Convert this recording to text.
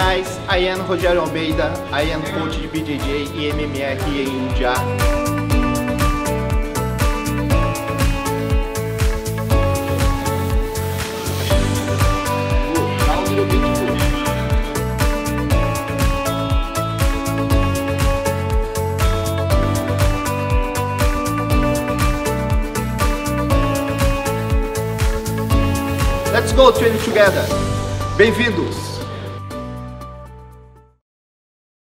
guys, I am Rogério Almeida, I am coach de BJJ e M.M.A aqui em Jundiá. Let's go train together. Bem-vindos!